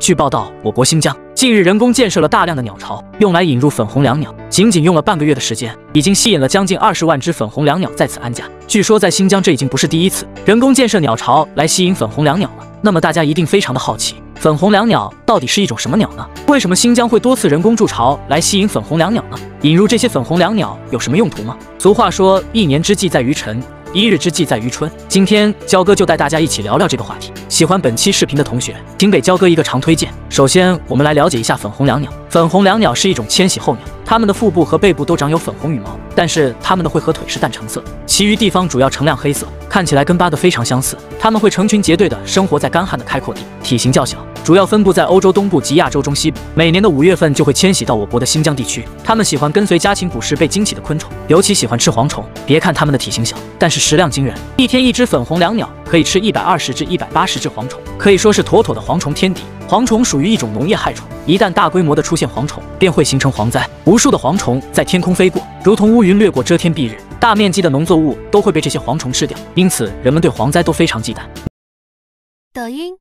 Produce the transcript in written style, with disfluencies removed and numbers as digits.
据报道，我国新疆近日人工建设了大量的鸟巢，用来引入粉红椋鸟。仅用了半个月的时间，已经吸引了将近20万只粉红椋鸟在此安家。据说在新疆这已经不是第一次人工建设鸟巢来吸引粉红椋鸟了。那么大家一定非常的好奇，粉红椋鸟到底是一种什么鸟呢？为什么新疆会多次人工筑巢来吸引粉红椋鸟呢？引入这些粉红椋鸟有什么用途吗？俗话说，一年之计在于晨，一日之计在于春。今天焦哥就带大家一起聊聊这个话题。喜欢本期视频的同学，请给焦哥一个长推荐。首先，我们来了解一下粉红椋鸟。粉红椋鸟是一种迁徙候鸟，它们的腹部和背部都长有粉红羽毛，但是它们的喙和腿是淡橙色，其余地方主要呈亮黑色，看起来跟八哥非常相似。它们会成群结队的生活在干旱的开阔地，体型较小，主要分布在欧洲东部及亚洲中西部。每年的5月份就会迁徙到我国的新疆地区。它们喜欢跟随家禽捕食被惊起的昆虫，尤其喜欢吃蝗虫。别看它们的体型小，但是食量惊人，一天一只粉红椋鸟可以吃120至180只蝗虫，可以说是妥妥的蝗虫天敌。蝗虫属于一种农业害虫，一旦大规模的出现蝗虫，便会形成蝗灾。无数的蝗虫在天空飞过，如同乌云掠过遮天蔽日，大面积的农作物都会被这些蝗虫吃掉，因此人们对蝗灾都非常忌惮。 抖音。